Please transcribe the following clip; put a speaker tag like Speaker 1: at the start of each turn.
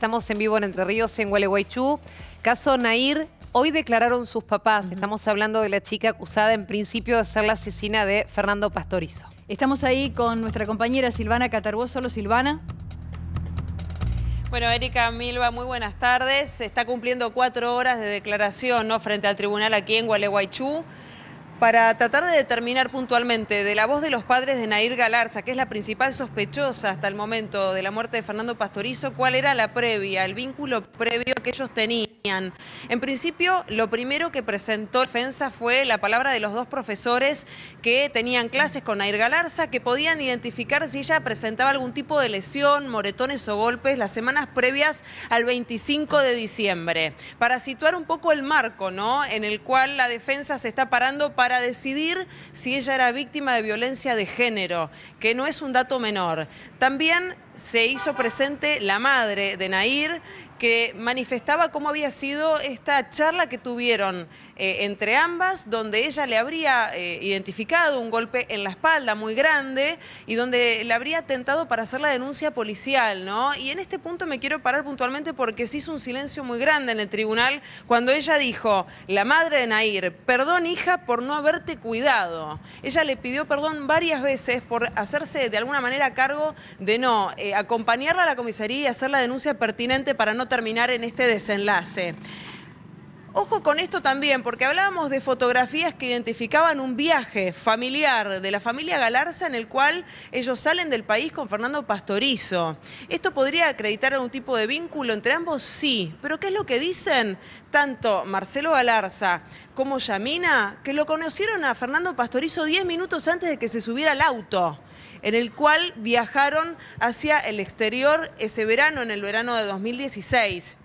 Speaker 1: Estamos en vivo en Entre Ríos, en Gualeguaychú. Caso Nahir, hoy declararon sus papás. Estamos hablando de la chica acusada en principio de ser la asesina de Fernando Pastorizo.
Speaker 2: Estamos ahí con nuestra compañera Silvana Catarbó. Solo Silvana.
Speaker 3: Bueno, Erika, Milva, muy buenas tardes. Se está cumpliendo 4 horas de declaración, ¿no?, frente al tribunal aquí en Gualeguaychú, para tratar de determinar puntualmente de la voz de los padres de Nahir Galarza, que es la principal sospechosa hasta el momento de la muerte de Fernando Pastorizo, cuál era la previa, el vínculo previo que ellos tenían. En principio, lo primero que presentó la defensa fue la palabra de los 2 profesores que tenían clases con Nahir Galarza, que podían identificar si ella presentaba algún tipo de lesión, moretones o golpes las semanas previas al 25 de diciembre. Para situar un poco el marco, ¿no?, en el cual la defensa se está parando para decidir si ella era víctima de violencia de género, que no es un dato menor. También se hizo presente la madre de Nahir, que manifestaba cómo había sido esta charla que tuvieron entre ambas, donde ella le habría identificado un golpe en la espalda muy grande y donde le habría tentado para hacer la denuncia policial, ¿no? Y en este punto me quiero parar puntualmente porque se hizo un silencio muy grande en el tribunal cuando ella dijo, la madre de Nahir: perdón, hija, por no haberte cuidado. Ella le pidió perdón varias veces por hacerse de alguna manera cargo de no acompañarla a la comisaría y hacer la denuncia pertinente para no terminar en este desenlace. Ojo con esto también, porque hablábamos de fotografías que identificaban un viaje familiar de la familia Galarza en el cual ellos salen del país con Fernando Pastorizo. ¿Esto podría acreditar algún tipo de vínculo entre ambos? Sí. ¿Pero qué es lo que dicen tanto Marcelo Galarza como Yamina? Que lo conocieron a Fernando Pastorizo 10 minutos antes de que se subiera al auto, en el cual viajaron hacia el exterior ese verano, en el verano de 2016.